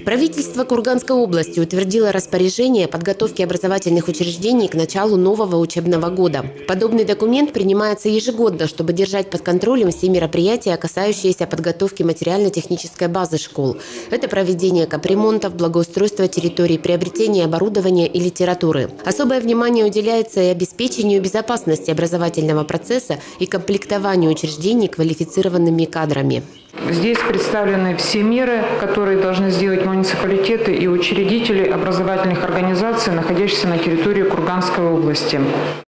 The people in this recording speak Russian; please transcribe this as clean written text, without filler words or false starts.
Правительство Курганской области утвердило распоряжение о подготовке образовательных учреждений к началу нового учебного года. Подобный документ принимается ежегодно, чтобы держать под контролем все мероприятия, касающиеся подготовки материально-технической базы школ. Это проведение капремонтов, благоустройство территорий, приобретение оборудования и литературы. Особое внимание уделяется и обеспечению безопасности образовательного процесса и комплектованию учреждений квалифицированными кадрами. Здесь представлены все меры, которые должны сделать муниципалитеты и учредители образовательных организаций, находящихся на территории Курганской области.